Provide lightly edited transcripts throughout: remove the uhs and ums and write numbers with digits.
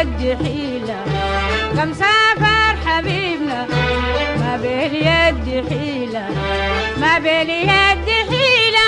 باليد حيلة، كم سافر حبيبنا ما باليد حيلة، ما باليد حيلة.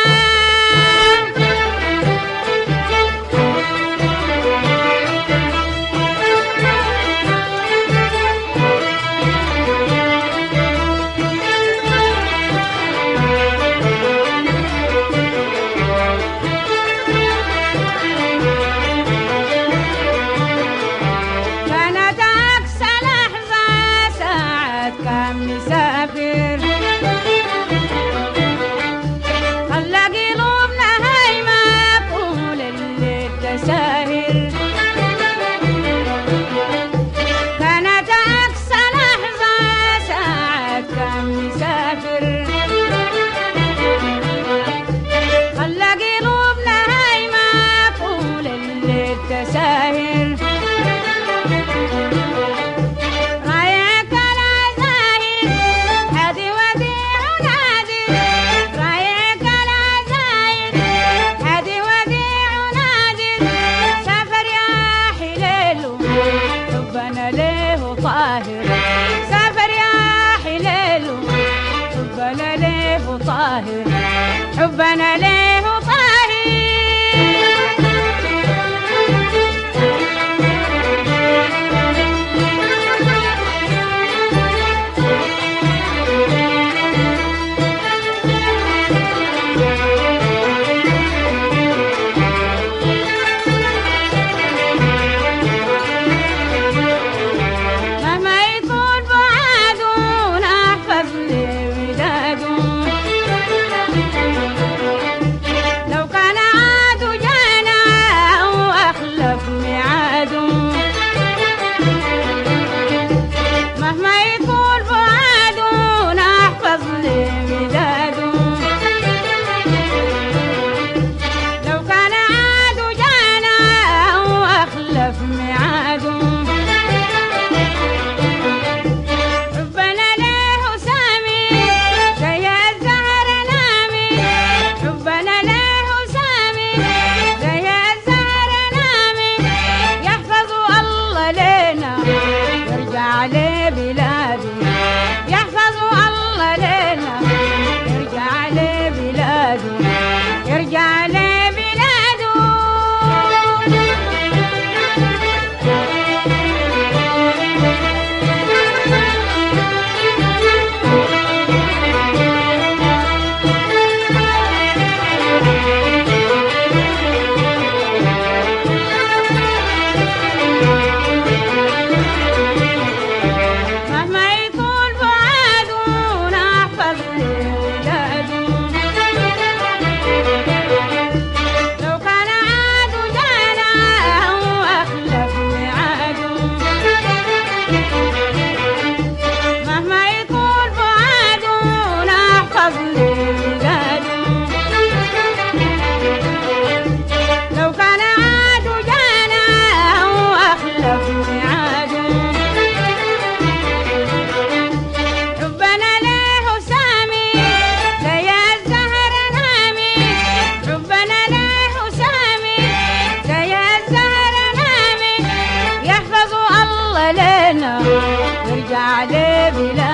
حبنا ليه طاهر. مهما يطول بعاده نحفظ ليه وداده، لو كان عاده جانا وأخلف ميعاده. مهما يطول بعاده نحفظ ليه وداده، لو كان عاده جانا وأخلف ميعاده. حبنا ليه سامي زي الزهر نامي، حبنا ليه سامي زي الزهر نامي. يحفظ الله لنا يرجع لبلادي، يحفظ الله لنا يرجع لبلادي، يرجع لبلاده. مهما يطول بعاده نحفظ ليه ولاده، لو كان عاده جانا وأخلف ميعاده. مهما يطول بعاده نحفظ ليه ولاده، لو كان عاده جانا وأخلف ميعاده. حبنا ليه سامي زي الزهر نامي، حبنا ليه سامي زي الزهر نامي. يحفظ الله لنا يرجع لبلاده.